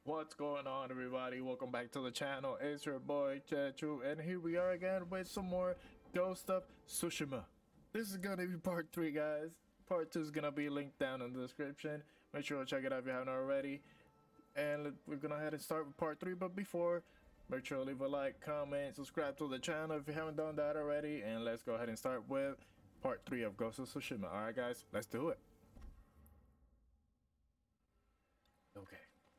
What's going on, everybody? Welcome back to the channel. It's your boy Chechu, and here we are again with some more Ghost of Tsushima. This is gonna be part 3, guys. Part 2 is gonna be linked down in the description. Make sure to check it out if you haven't already. And we're gonna head and start with part 3, but before, make sure to leave a like, comment, subscribe to the channel if you haven't done that already, and let's go ahead and start with part 3 of Ghost of Tsushima. Alright guys, let's do it. Okay.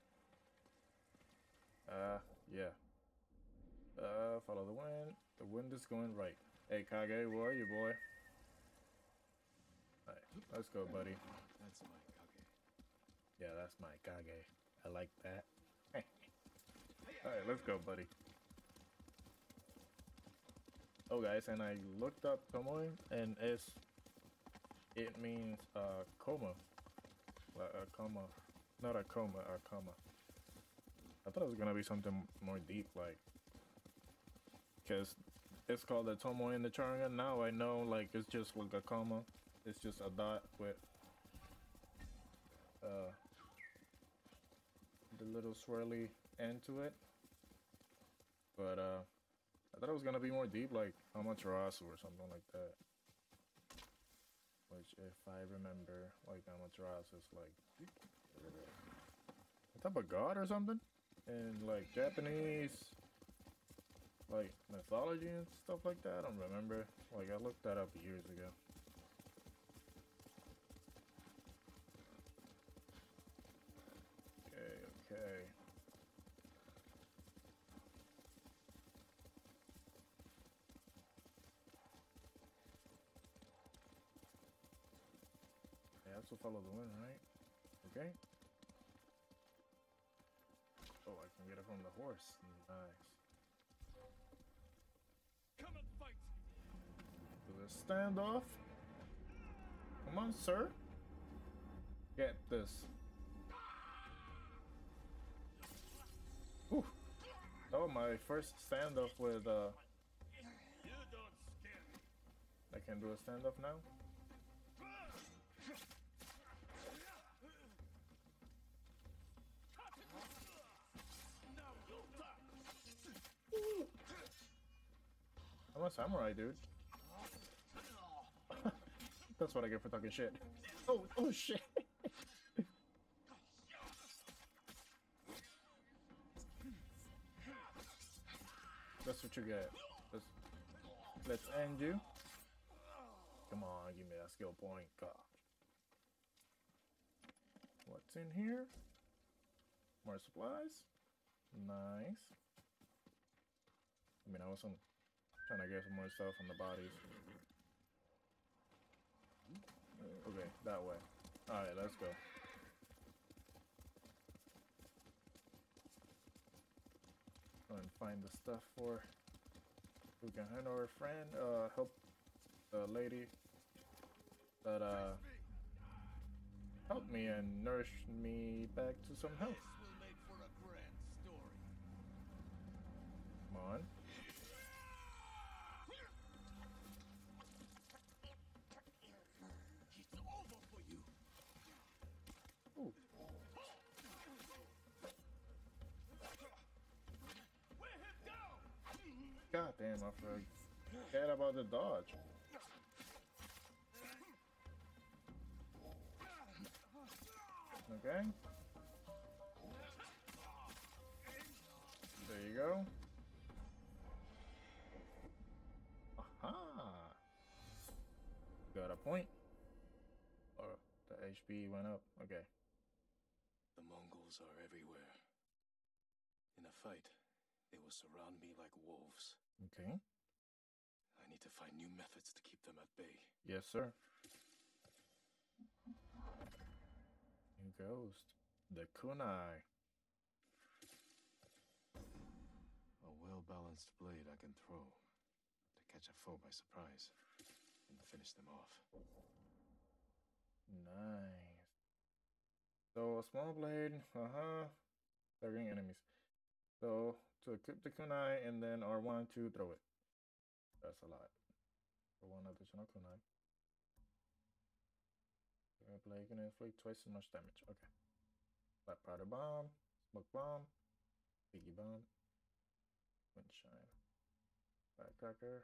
Yeah. Follow the wind. The wind is going right. Hey, Kage, where are you, boy? Alright, let's go, buddy. That's my Kage. Yeah, that's my Kage. I like that. Alright, let's go, buddy. Oh, guys, and I looked up Tomoe, and it means coma. A coma. Not a coma, a coma. I thought it was gonna be something more deep, like, because it's called a Tomoe in the Sharingan. Now I know, like, it's just like a comma. It's just a dot with the little swirly end to it. But I thought it was gonna be more deep, like Amaterasu or something like that. Which, if I remember, like Amaterasu is like a type of god or something, in like Japanese, like mythology and stuff like that. I don't remember. Like, I looked that up years ago. Okay. I have to follow the wind, right? Okay. Oh, I can get it from the horse. Nice. Come and fight! Do the standoff. Come on, sir. Get this. Ooh. Oh, my first standoff with You don't scare me. I can do a standoff now. Now you'll die. I'm a samurai, dude. That's what I get for talking shit. Oh shit. That's what you get. Let's end you. Come on, give me that skill point. God. What's in here? More supplies. Nice. I mean, I was trying to get some more stuff on the bodies. Okay, that way. Alright, let's go. Go and find the stuff for who can handle our friend. Help the lady that helped me and nourished me back to some health. This will make for a grand story. Come on. It's over for you. Ooh. Wear him down. God damn, I forgot about the dodge. Okay. There you go. Aha! Got a point. Oh, the HP went up. Okay. The Mongols are everywhere. In a fight, they will surround me like wolves. Okay. I need to find new methods to keep them at bay. Yes, sir. New ghost. The kunai. A well-balanced blade I can throw to catch a foe by surprise and finish them off. Nice. So a small blade. Targeting enemies. So to equip the kunai and then R1 to throw it. That's a lot. For one additional kunai. Blade can inflict twice as much damage. Okay. Black powder bomb. Smoke bomb, piggy bomb, windshine, firecracker.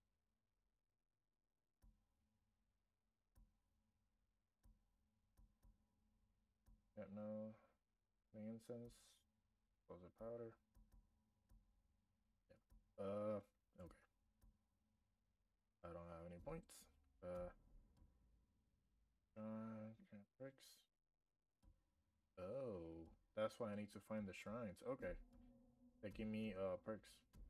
Got no incense, explosive powder. Yep. Okay. I don't have any points. Bricks. Oh, that's why I need to find the shrines. Okay. They give me perks.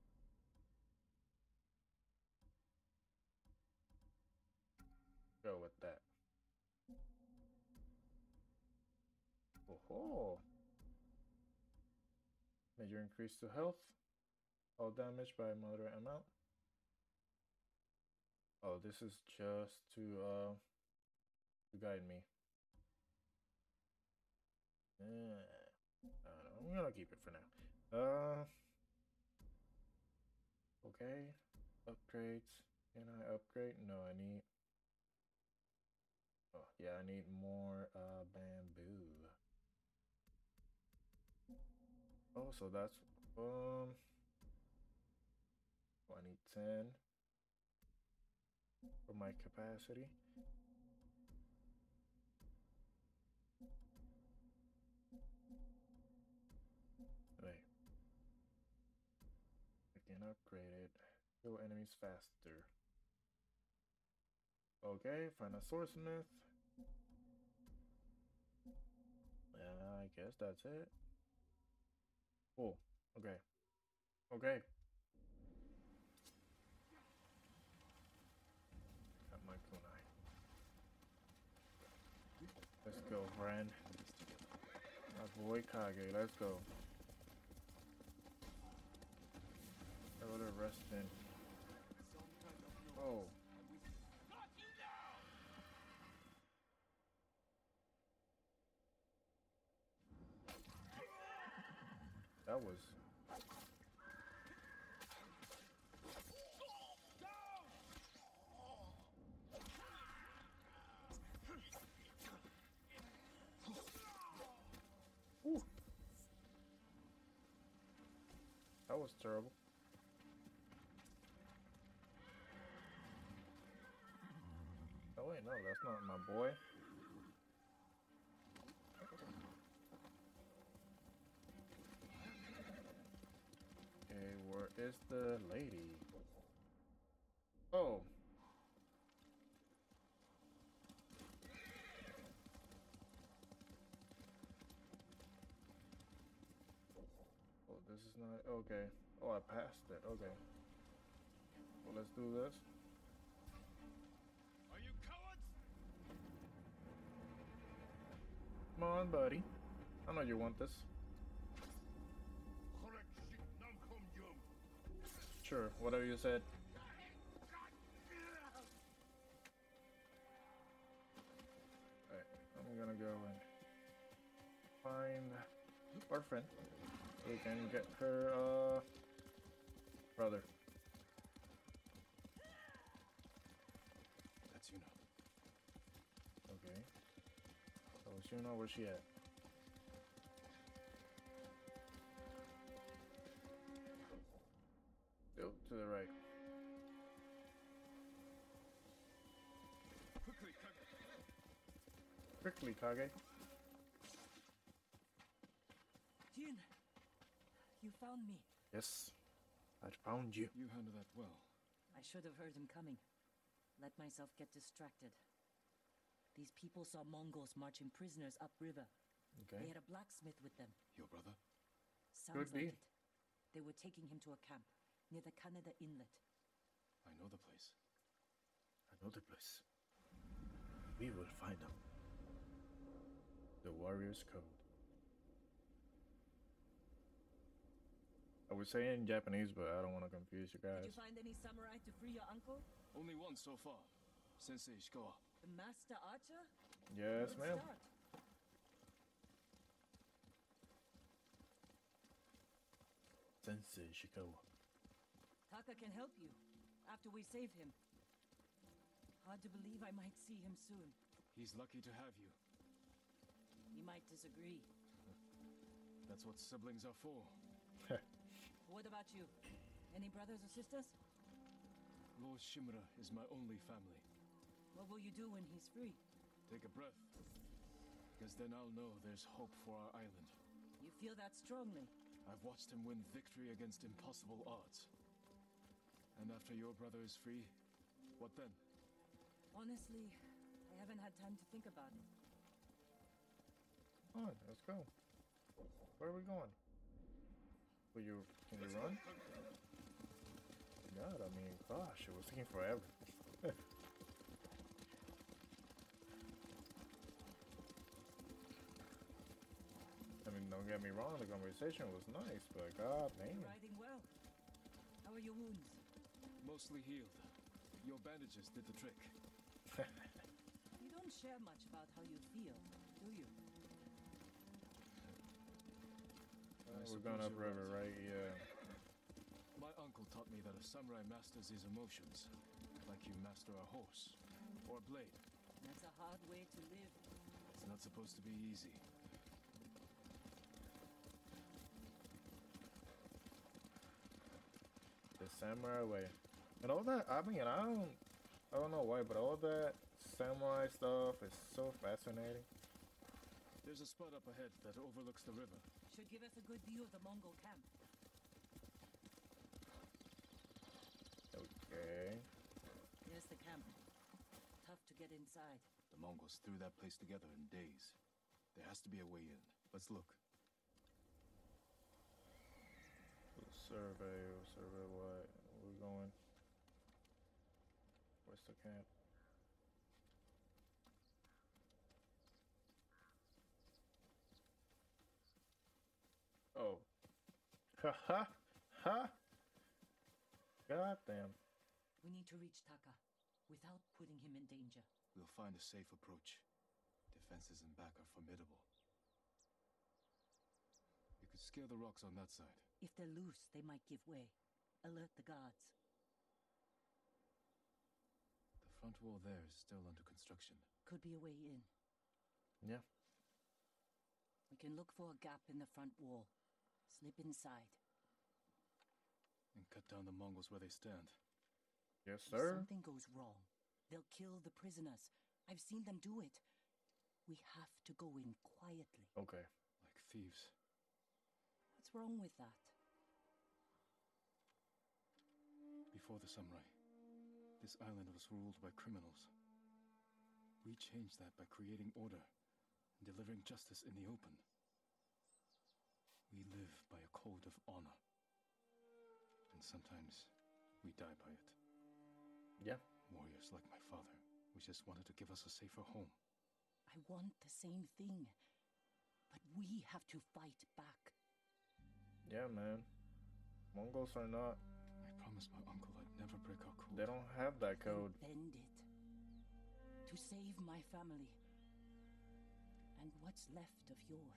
Go with that. Oh, major increase to health. All damage by a moderate amount. Oh, this is just to guide me. I don't know. I'm gonna keep it for now. Okay. Upgrades. Can I upgrade? No, I need. Oh yeah, I need more bamboo. Oh, so that's oh, I need 10 for my capacity. Wait. I can upgrade it. Kill enemies faster. Okay, find a swordsmith. I guess that's it. Cool. Okay. Okay. Got my kunai. Let's go, friend. My boy Kage, let's go. Go to resting. Oh. That was. Ooh. That was terrible. Oh wait, no, that's not my boy. Okay, where is the lady? Oh. Oh, this is not okay. Oh, I passed it. Okay. Well, let's do this. Are you cowards? Come on, buddy. I know you want this. Sure, whatever you said. Alright, I'm gonna go and find our friend. We can get her brother. That's you know. Okay. So you know where she at? Go to the right. Quickly, Kage. Jin, you found me. Yes, I found you. You handled that well. I should have heard him coming. Let myself get distracted. These people saw Mongols marching prisoners upriver. Okay. They had a blacksmith with them. Your brother? Sounds Could be. like it. They were taking him to a camp near the Canada Inlet. I know the place. I know the place. We will find them. The Warrior's Code. I would say in Japanese, but I don't want to confuse you Did guys. you find any samurai to free your uncle? Only one so far. Sensei Ishikawa. The master archer? Yes, Good ma'am. start. Sensei Ishikawa. Taka can help you after we save him. Hard to believe I might see him soon. He's lucky to have you. He might disagree. That's what siblings are for. What about you? Any brothers or sisters? Lord Shimura is my only family. What will you do when he's free? Take a breath. Because then I'll know there's hope for our island. You feel that strongly? I've watched him win victory against impossible odds. And after your brother is free, what then? Honestly, I haven't had time to think about it. Come on, let's go. Where are we going? Can you run? God, I mean, gosh, it was taking forever. I mean, don't get me wrong, the conversation was nice, but god damn. You're riding well. How are your wounds? Mostly healed. Your bandages did the trick. You don't share much about how you feel, do you? We're going upriver, right? Yeah. My uncle taught me that a samurai masters his emotions, like you master a horse or a blade. That's a hard way to live. It's not supposed to be easy. The samurai way. And all that, I mean, I don't know why, but all that samurai stuff is so fascinating. There's a spot up ahead that overlooks the river. Should give us a good view of the Mongol camp. Okay. Here's the camp. Tough to get inside. The Mongols threw that place together in days. There has to be a way in. Let's look. Survey what? Where we going? Where's the camp? Oh. Ha ha ha! God damn. We need to reach Taka without putting him in danger. We'll find a safe approach. Defenses in back are formidable. You could scale the rocks on that side. If they're loose, they might give way. Alert the guards. The front wall there is still under construction. Could be a way in. Yeah. We can look for a gap in the front wall. Slip inside. And cut down the Mongols where they stand. Yes, If sir. something goes wrong, they'll kill the prisoners. I've seen them do it. We have to go in quietly. Okay. Like thieves. What's wrong with that? Before the samurai, this island was ruled by criminals. We changed that by creating order and delivering justice in the open. We live by a code of honor. And sometimes we die by it. Yeah. Warriors like my father, we just wanted to give us a safer home. I want the same thing. But we have to fight back. Yeah, man. Mongols are not. I promised my uncle I'd never break our code. They don't have that code. Then bend it. To save my family. And what's left of yours.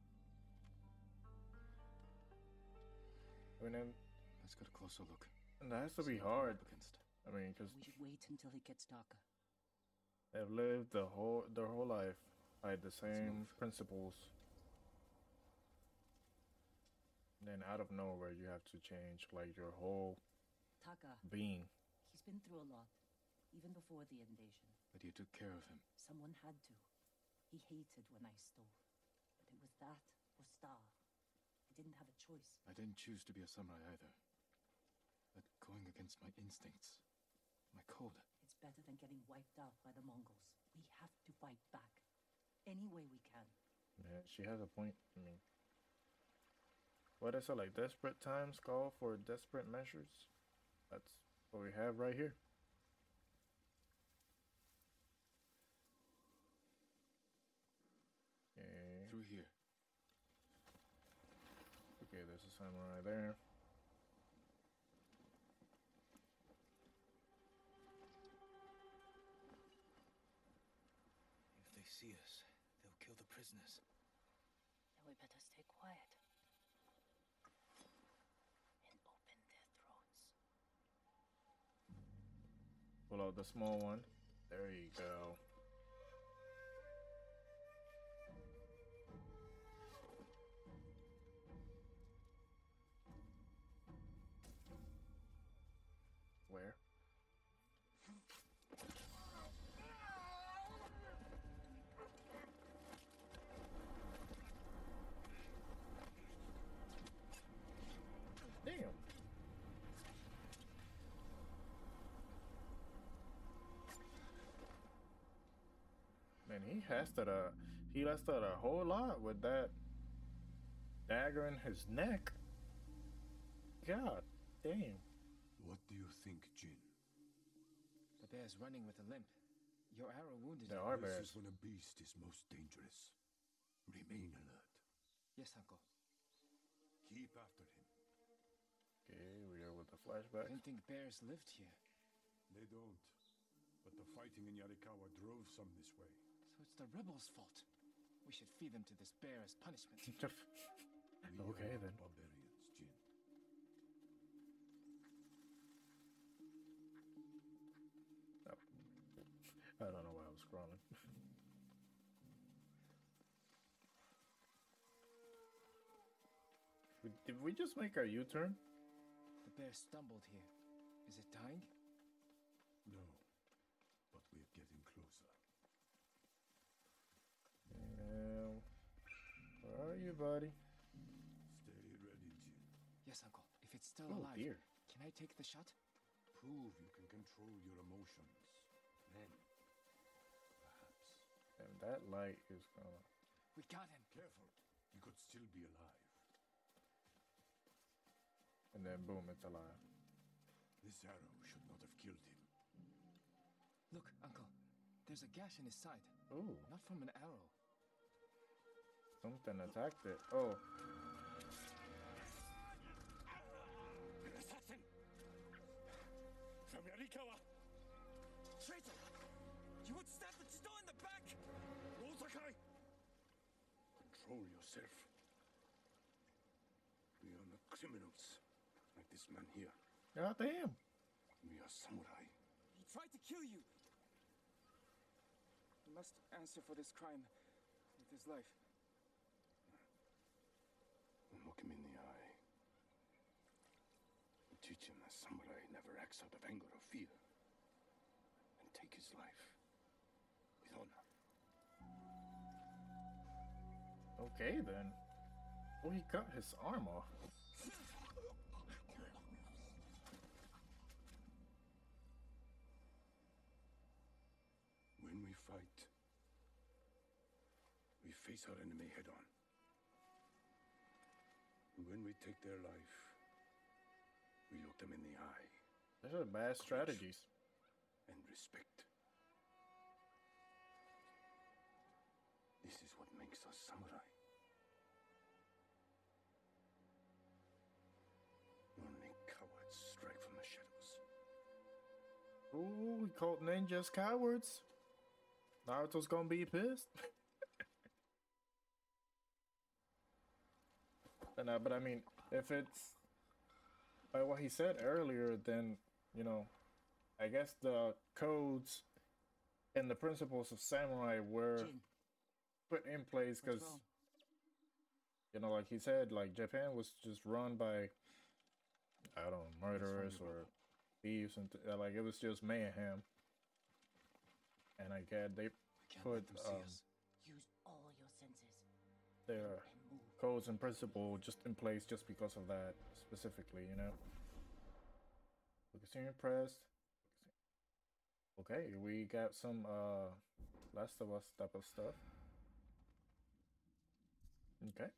I mean, Let's get a closer look. and that has to be See what we're hard. up against. I mean, because We should wait until it gets darker. they've lived their whole life by the same move. principles. Then out of nowhere, you have to change like your whole Taka, being. he's been through a lot. Even before the invasion. But you took care of him. Someone had to. He hated when I stole. But it was that or starve. I didn't have a choice. I didn't choose to be a samurai either. But going against my instincts, my code. It's better than getting wiped out by the Mongols. We have to fight back. Any way we can. Yeah, she has a point. I mean, what is it like? Desperate times call for desperate measures. That's what we have right here. Okay. Through here. Okay, there's a samurai there. If they see us, they'll kill the prisoners. Then we better stay quiet. And open their throats. Pull out the small one. There you go. And he lasted a whole lot with that dagger in his neck. God damn. What do you think, Jin? The bear's running with a limp. Your arrow wounded There him. are This bears. is when a beast is most dangerous. Remain alert. Yes, uncle. Keep after him. Okay, we are with the I flashback. didn't think bears lived here. They don't. But the fighting in Yarikawa drove some this way. So it's the rebels' fault. We should feed them to this bear as punishment. We Okay, are then. barbarians, Jin. I don't know why I was scrolling. Did we just make our U-turn? The bear stumbled here. Is it dying? No. But we're getting closer. Where are you, buddy? Stay ready, Jin. Yes, uncle. If it's still Oh alive, dear. can I take the shot? Prove you can control your emotions. Then, perhaps. And that light is gonna. We got him. Careful. You could still be alive. And then boom, it's alive. This arrow should not have killed him. Look, uncle. There's a gash in his side. Ooh, Not from an arrow. something attacked it. Oh, An assassin! From Yarikawa! Traitor! You would stab the Chido in the back! Sakai! Control yourself. We are not criminals, like this man here. god damn. We are samurai. He tried to kill you! He must answer for this crime with his life. And look him in the eye. And teach him that samurai never acts out of anger or fear. And take his life with honor. Okay then. Oh, he cut his arm off. When we fight, we face our enemy head on. And when we take their life, we look them in the eye Those are bad strategies. and respect. This is what makes us samurai. Only cowards strike from the shadows. Ooh, we called ninjas cowards. Naruto's gonna be pissed. But I mean, if it's by what he said earlier, then, you know, I guess the codes and the principles of samurai were Jin, put in place because, what's wrong? you know, like he said, like Japan was just run by, I don't know, murderers or thieves, and like it was just mayhem. And I get they We can't put let them see us. Use all your senses their and move. codes and principle just in place just because of that specifically, you know. Focusing impressed. Okay, we got some Last of Us type of stuff. Okay.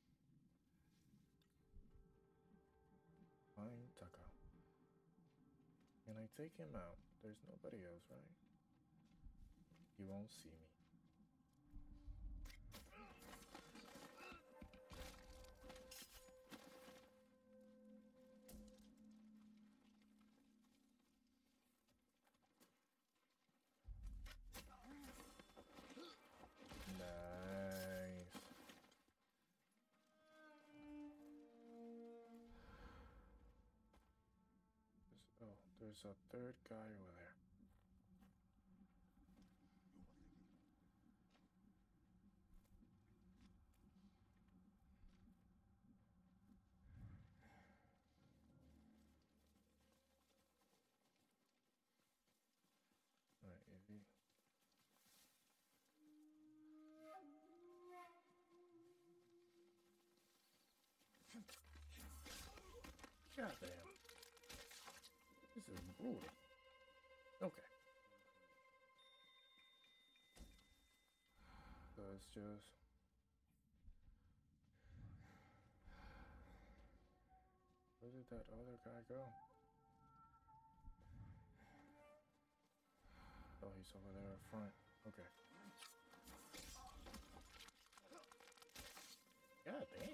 Find Taka. Can I take him out? There's nobody else, right? He won't see me. Nice. Oh, there's a third guy over there. Alright, is he? God damn. This is brutal. Okay. let's just. Where did that other guy go? Oh, he's over there up front. Okay. God damn.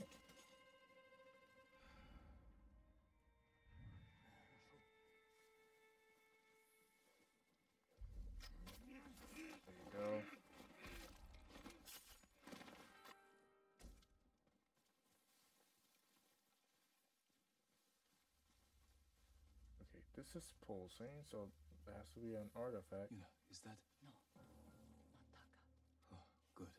There you go. Okay, this is pulsing, so there has to be an artifact. You know, is that? No, not Taka. Oh, good.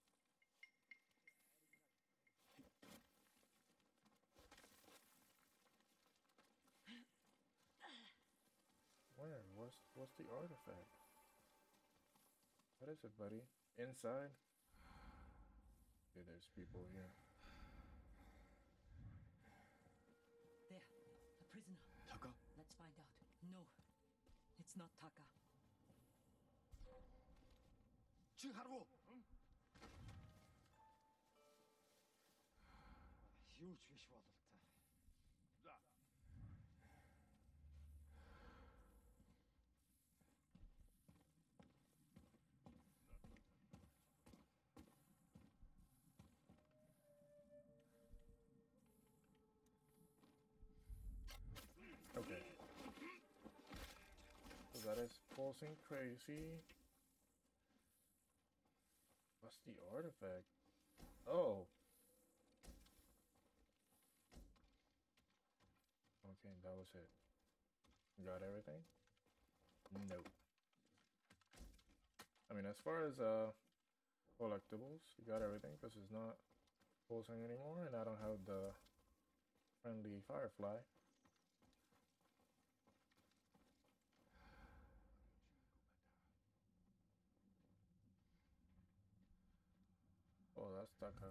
Where? What's the artifact? What is it, buddy? Inside? Okay, there's people here. There, a prisoner. Taka? Let's find out. No, it's not Taka. Chiharu! Huge wish water. Okay. So that is pulsing crazy. What's the artifact? Oh. Okay, that was it. Got everything? Nope. I mean, as far as collectibles, you got everything because it's not pulsing anymore, and I don't have the friendly firefly. Oh, that's Taka.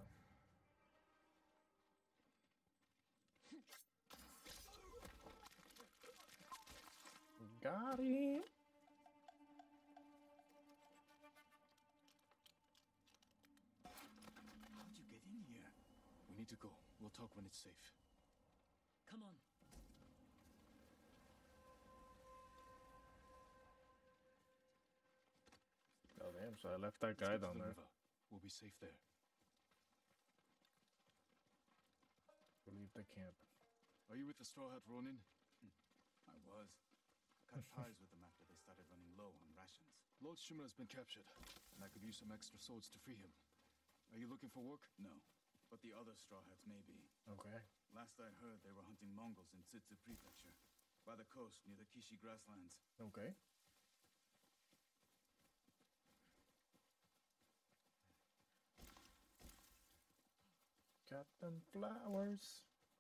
Got him. How'd you get in here? We need to go. We'll talk when it's safe. Come on. Oh damn! So I left that Let's guy get to down the there. river. We'll be safe there. To leave the camp. Are you with the Straw Hat Ronin? I was. Cut ties with them after they started running low on rations. Lord Shimura has been captured, and I could use some extra swords to free him. Are you looking for work? No, but the other Straw Hats may be. Okay. Last I heard, they were hunting Mongols in Tsutsu Prefecture, by the coast near the Kishi grasslands. Okay. Got them flowers.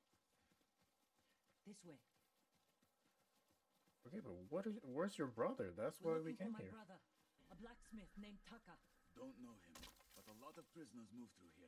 This way. Okay, but where's your brother? That's why We're we looking came for my here. brother, a blacksmith named Taka. Don't know him, but a lot of prisoners move through here.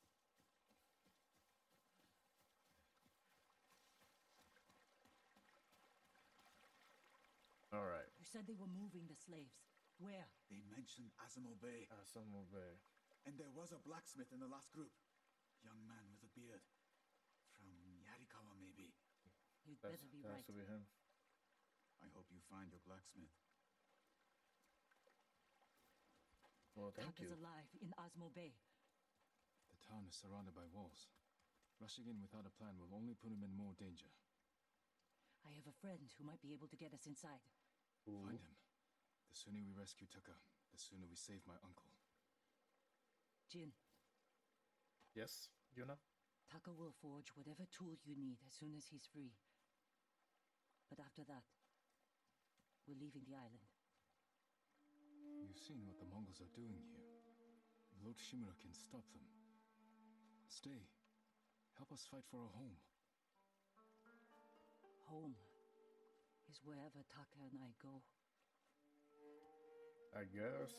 All right. You said they were moving the slaves. Where? They mentioned Azamo Bay, Asamo Bay. and there was a blacksmith in the last group. Young man with a beard. From Yarikawa, maybe. You'd That's, better be that right. has to be him. I hope you find your blacksmith. Well, thank Taka's you. alive in Osmo Bay. The town is surrounded by walls. Rushing in without a plan will only put him in more danger. I have a friend who might be able to get us inside. Ooh. Find him. The sooner we rescue Taka, the sooner we save my uncle. Jin, Yes, Yuna? Taka will forge whatever tool you need as soon as he's free. But after that, we're leaving the island. You've seen what the Mongols are doing here. Lord Shimura can stop them. Stay. Help us fight for a home. Home is wherever Taka and I go. I guess.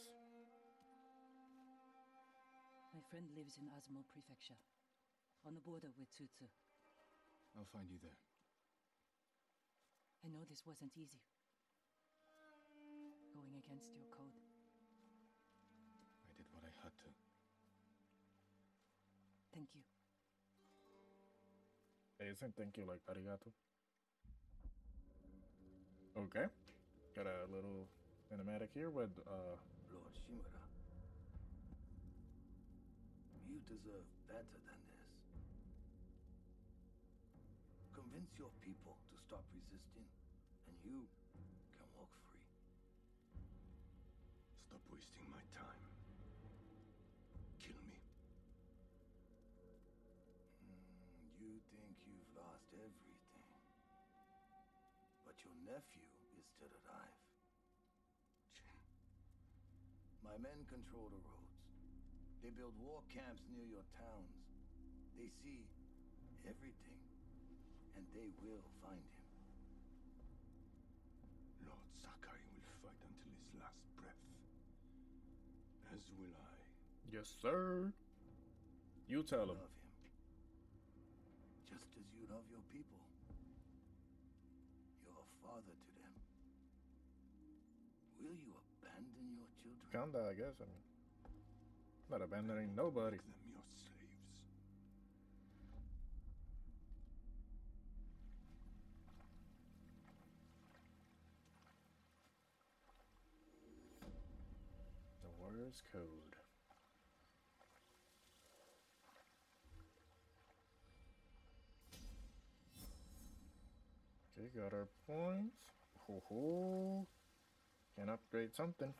My friend lives in Azamo Prefecture, on the border with Tsutsu. I'll find you there. I know this wasn't easy. Going against your code. I did what I had to. Thank you. Isn't thank you like arigato? Okay. Got a little cinematic here with Lord Shimura, you deserve better than this. Convince your people to stop resisting, and you can walk free. Stop wasting my time. Kill me. You think you've lost everything. But your nephew is still alive. Jin. My men control the roads. They build war camps near your towns. They see everything. And they will find him. Lord Sakai will fight until his last breath. As will I. yes, sir. You tell him. Love him. Just as you love your people. You're a father to them. Will you abandon your children? Kinda, I guess. I mean, not abandoning nobody. Make them your slaves. The Warrior's Code. Okay, got our points. Ho ho. Can upgrade something.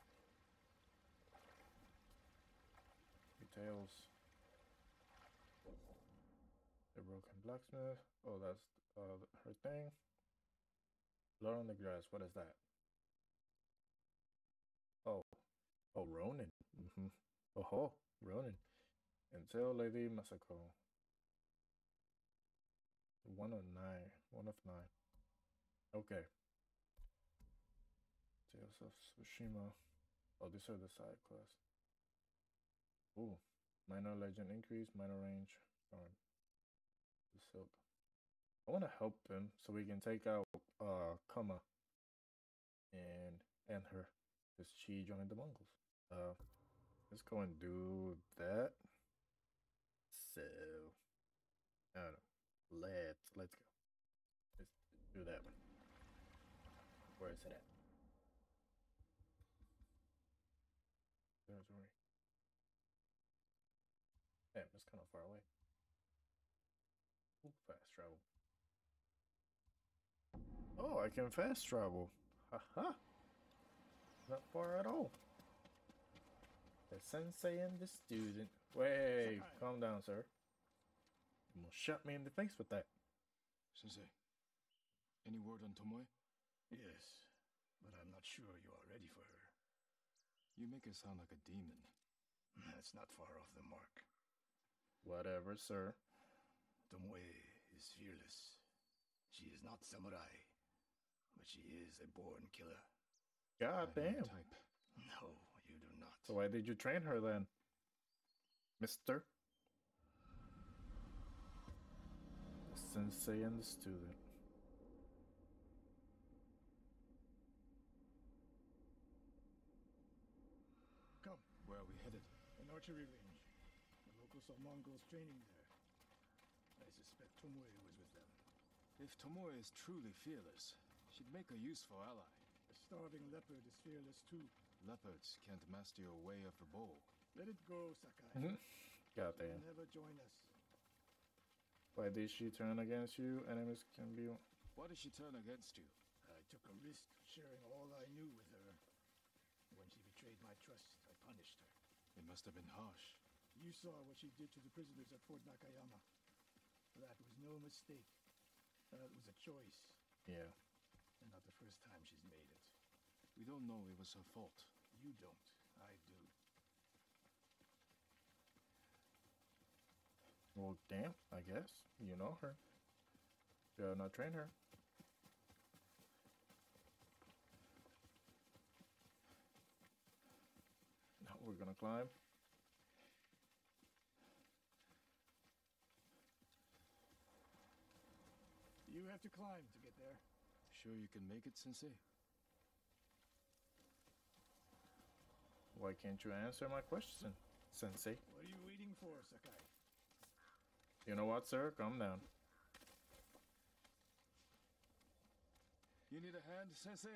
Details. The broken blacksmith. Oh, that's her thing. Blood on the grass. What is that? Oh, oh, Ronin. Oh ho, Ronin. Until Lady Masako. 1 of 9. 1 of 9. Okay. Tales of Tsushima. Oh, these are the side quests. Ooh. Minor legend increase, minor range. Darn. The silk. I want to help him so we can take out Kama and her. Because she joined the Mongols. Let's go and do that. So I don't know. Let's go. Let's do that one. Where is it at? Territory. Damn, that's kind of far away. Ooh, fast travel. Oh, I can fast travel. Haha. Not far at all. The sensei and the student. Wait, calm down, sir. You almost shot me in the face with that. Sensei, any word on Tomoe? Yes, but I'm not sure you are ready for her. You make her sound like a demon. That's not far off the mark. Whatever, sir. Tomoe is fearless. She is not samurai, but she is a born killer. God I know damn. the type. No, you do not. So why did you train her then, mister? The sensei and the student. Come, Where are we headed? an archery range. The locals saw Mongols training there. I suspect Tomoe was with them. If Tomoe is truly fearless, she'd make a useful ally. A starving leopard is fearless too. Leopards can't master your way of the bow. Let it go, Sakai. God She will damn. never join us. Why did she turn against you? Enemies can be. Why did she turn against you? I took a risk sharing all I knew with her. When she betrayed my trust, I punished her. It must have been harsh. You saw what she did to the prisoners at Fort Nakayama. That was no mistake. That was a choice, Yeah. and not the first time she's made it. We don't know it was her fault. You don't. I do. Well, damn, I guess. You know her. You have not trained her. Now we're gonna climb. You have to climb to get there. Sure you can make it, Sensei? Why can't you answer my question, Sensei? What are you waiting for, Sakai? You know what, sir? Calm down. You need a hand, Sensei?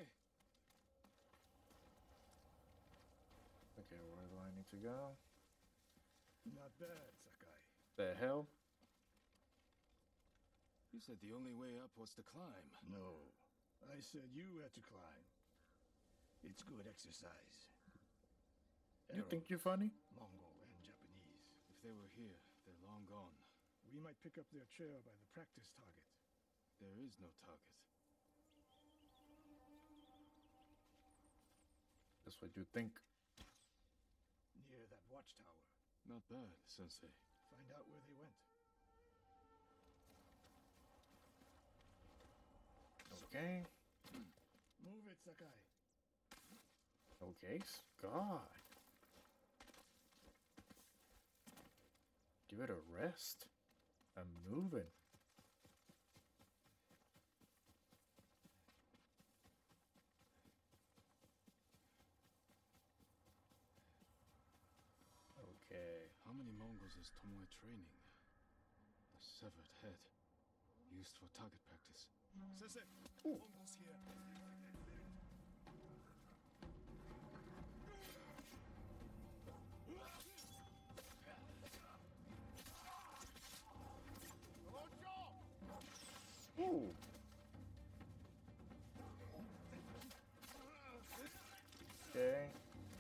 Okay, where do I need to go? Not bad, Sakai. The hell? You said the only way up was to climb. No, I said you had to climb. It's good exercise. You Arrow, think you're funny? Mongol and Japanese. If they were here, they're long gone. We might pick up their trail by the practice target. There is no target. That's what you think. Near that watchtower. Not bad, Sensei. Find out where they went. Okay. Move it, Sakai. Okay, God. Give it a rest. I'm moving. Okay. How many Mongols is Tomoe training? A severed head. Used for target practice. Sensei, Mongols here. Ooh. Okay.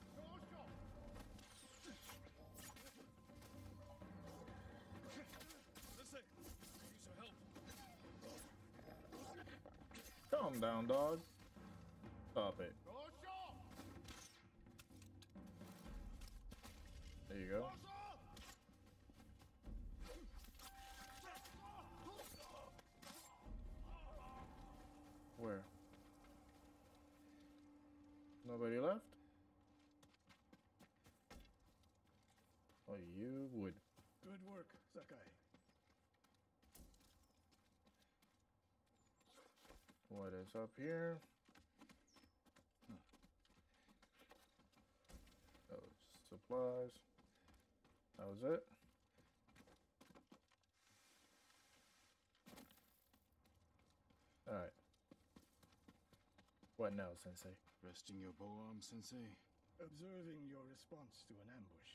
Sensei, use your help. Calm down, dog. Stop it. There you go. Where? Nobody left? Oh, you would. Good work, Sakai. What is up here? Oh, supplies. That was it? Alright. What now, Sensei? Resting your bow arm, Sensei? Observing your response to an ambush.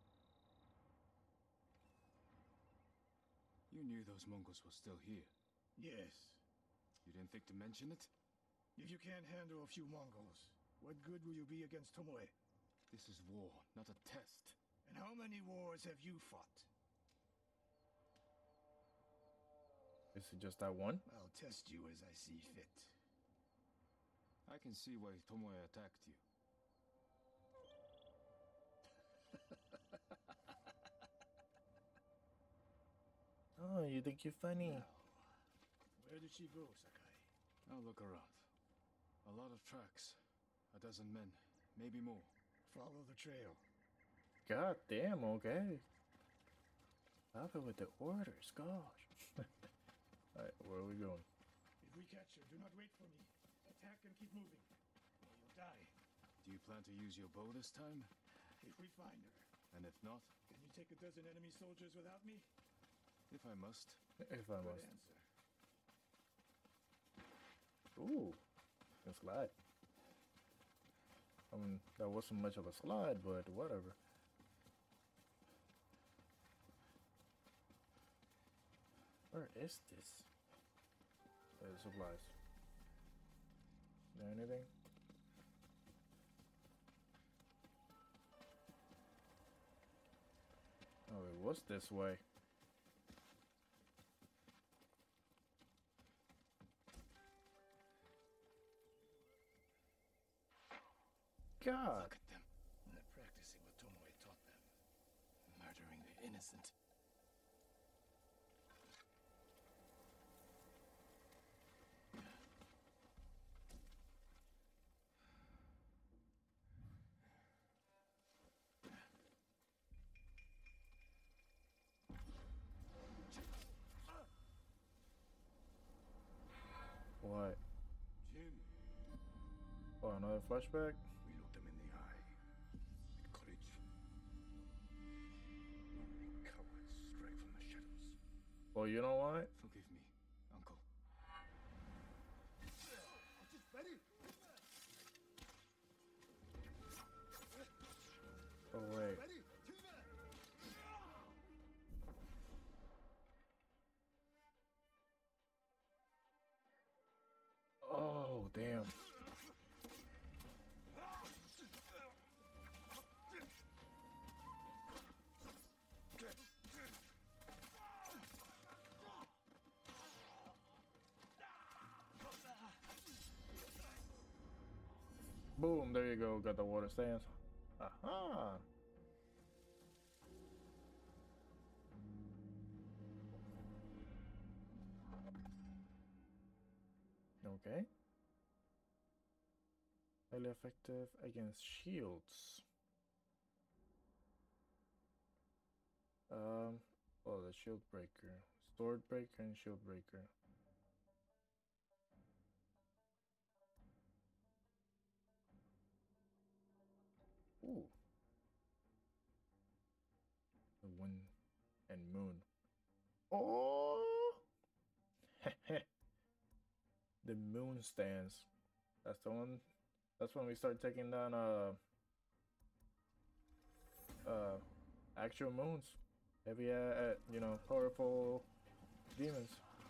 You knew those Mongols were still here. Yes. You didn't think to mention it? If you can't handle a few Mongols, what good will you be against Tomoe? This is war, not a test. And how many wars have you fought? Is it just that one? I'll test you as I see fit. I can see why Tomoe attacked you. Oh, you think you're funny? Now, where did she go, Sakai? I'll look around. A lot of tracks. A dozen men, maybe more. Follow the trail. God damn, okay. Stop it with the orders, gosh. Alright, where are we going? If we catch her, do not wait for me. Attack and keep moving, or you'll die. Do you plan to use your bow this time? If we find her, And if not, can you take a dozen enemy soldiers without me? if I must. If I Good must. answer. Ooh, a slide. I mean, that wasn't much of a slide, but whatever. Where is this? Supplies. Is there anything? Oh, it was this way. God. Look at them, They're practicing what Tomoe taught them. murdering the innocent. What? Jin, Oh, another flashback? we looked them in the eye. With courage. Cowards strike from the shadows. Well, you know what? Forgive me, Uncle. Oh, wait. Oh, damn. Boom, there you go. Got the water stance. Aha. Okay. Highly effective against shields. Oh, the shield breaker. Sword breaker and shield breaker. Ooh. The wind and moon. Oh! The moon stance. That's the one. That's when we start taking down actual moons. Heavy at you know, powerful demons.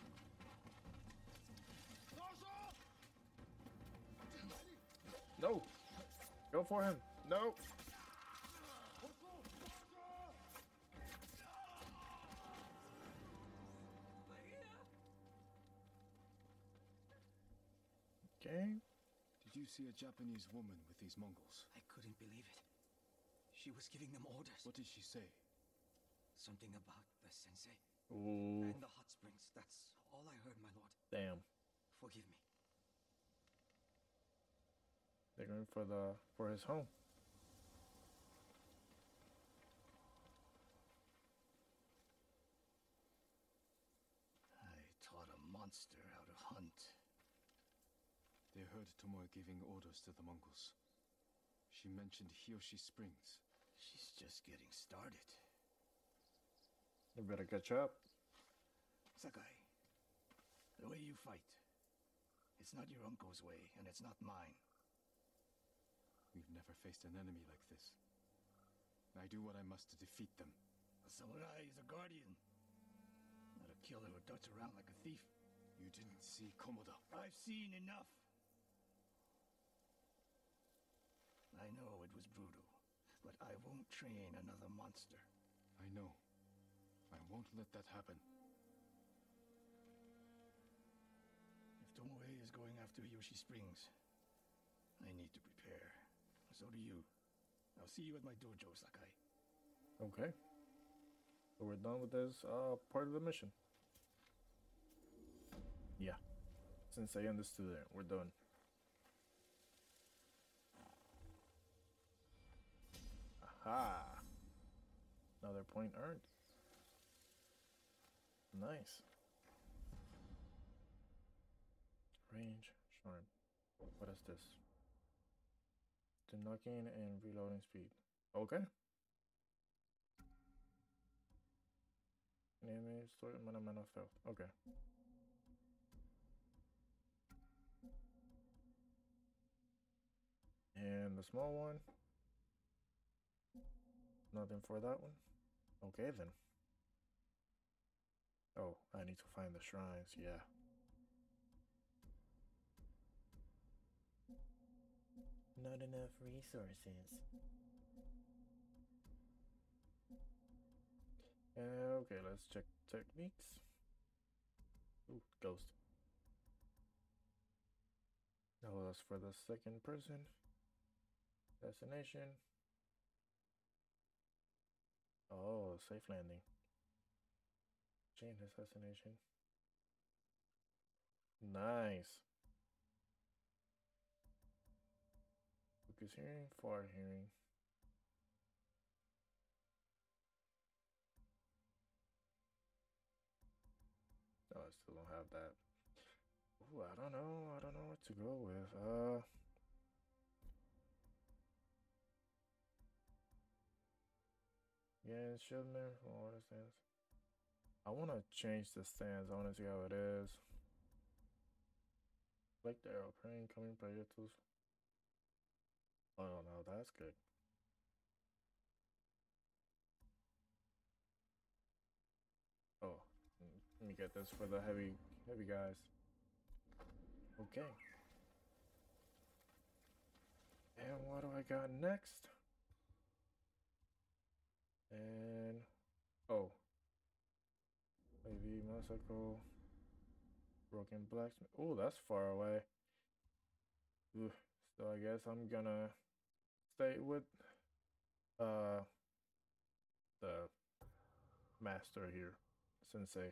No! Go for him! No! Okay. Did you see a Japanese woman with these Mongols? I couldn't believe it. She was giving them orders. What did she say? Something about the sensei Ooh. and the hot springs. That's all I heard, my lord. Damn. Forgive me. They're going for his home. I taught a monster how to hunt. They heard Tomoe giving orders to the Mongols. She mentioned Hiyoshi Springs. She's just getting started. You better catch up. Sakai, the way you fight, it's not your uncle's way, and it's not mine. We've never faced an enemy like this. I do what I must to defeat them. A samurai is a guardian, not a killer who darts around like a thief. You didn't see Komoda. I've seen enough. I know it was brutal, but I won't train another monster. I know. I won't let that happen. If Tomoe is going after Yoshi Springs, I need to prepare. So do you. I'll see you at my dojo, Sakai. Okay. So we're done with this part of the mission. Yeah. Since I understood it, we're done. Aha! Another point earned. Nice. Range, sharp. What is this? The knocking and reloading speed. Okay. Enemy story mana stealth. Okay. And the small one. Nothing for that one. Okay then. Oh, I need to find the shrines, yeah. Not enough resources. Okay, let's check techniques. Ooh, ghost. Oh, that's for the second person. Destination. Oh, safe landing. Chain assassination. Nice. Focus hearing, far hearing. Oh, I still don't have that. Ooh, I don't know. I don't know what to go with. Yeah, shieldman from water stance. I want to change the stance. I want to see how it is. Like the airplane coming proyectos. Oh no, that's good. Oh, let me get this for the heavy guys. Okay. And what do I got next? And oh, maybe Masako, Broken Blacksmith. Oh, that's far away. Ugh. So I guess I'm gonna stay with the master here, Sensei.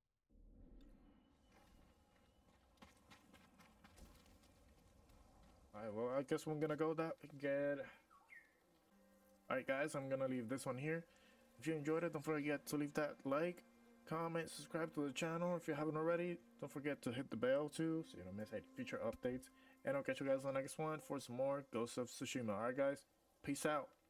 Alright, well, I guess we're gonna go that good. Alright, guys, I'm gonna leave this one here. If you enjoyed it, don't forget to leave that like, comment, subscribe to the channel if you haven't already. Don't forget to hit the bell too so you don't miss any future updates. And I'll catch you guys on the next one for some more Ghost of Tsushima. Alright, guys, peace out.